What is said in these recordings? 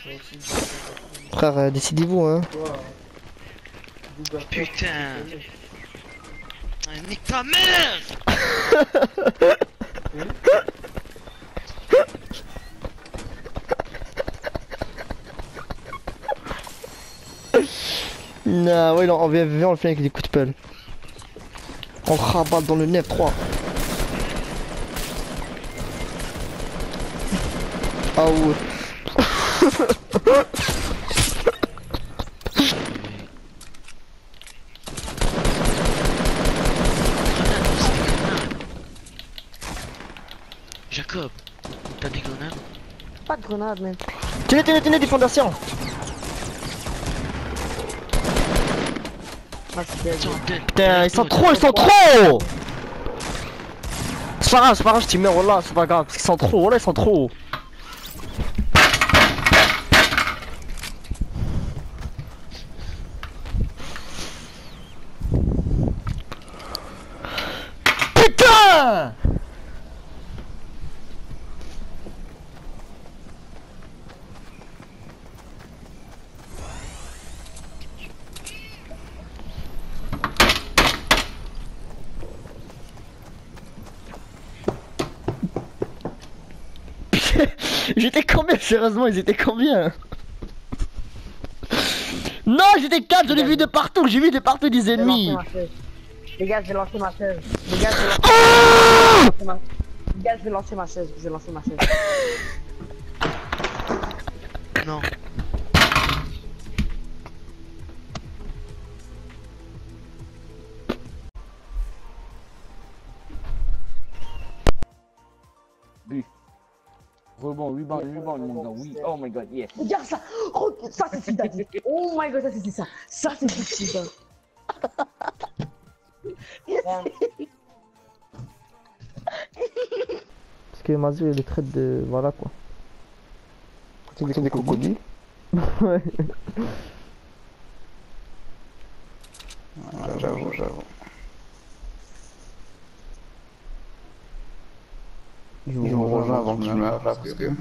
Frère, décidez-vous, hein. Putain. Ah, nique ta mère. Nah, ouais, on vient, on le fait avec des coups de pelle. On raballe dans le 9-3. Ah ouais. Jacob, t'as des grenades? Pas de grenade, mec. Tenez des fondations. Ah, c'est bien. Putain, ils sont trop. C'est pas grave, je t'y mets, voilà, c'est pas grave, parce qu'ils sont trop, voilà, ils sont trop. Putain! J'étais combien, sérieusement, ils étaient combien? Non, j'étais 4, je l'ai vu de partout, j'ai vu de partout des ennemis. Les gars, je vais lancer ma chaise. Les gars, je vais lancer ma chaise. Non. Rebond, rebound, mon gars, oui. Oh my god, yes. Regarde ça. Ça, c'est Sida. Oh my god, ça, c'est ça. Ça, c'est Sida. Parce que Mazou il est traite de. Voilà quoi. C'est des crocodiles. Ouais. J'avoue. Je vous rejoins avant que tu meurs là parce que.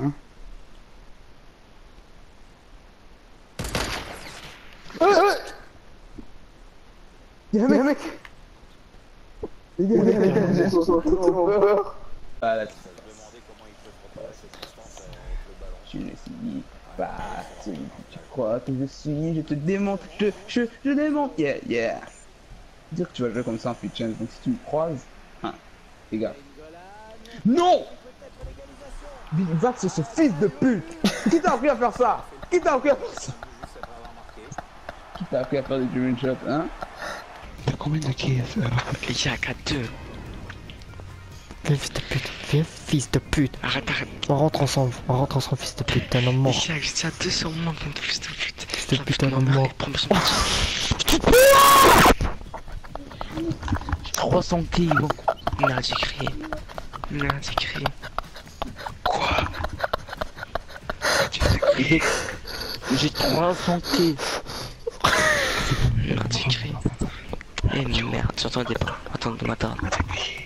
Y'a un mec. Les gars, J'ai trop peur. Ah là, Je me demandais comment il peut préparer cette distance avec le ballon. tu ne suis pas celui que tu crois que je suis, je te démonte, je démonte, yeah. Dire que tu vas jouer comme ça en free chance, donc si tu me croises, hein, les gars. Non! Big Zach, c'est ce fils de pute! Qui t'a appris à faire ça? Qui t'a appris à faire des driven shots, hein? T'as combien de kills? Il y a 4-2. Viens, fils de pute. Arrête. On rentre ensemble, fils de pute, t'es un homme mort. Il y a 2 sur moi, fils de pute. Fils de pute, un homme mort. Prends son 300 kills, bon. Non, j'ai crié. Quoi? J'ai 300 kills. Non, j'ai crié. Eh merde, j'entendais pas. Attends, de m'attendre.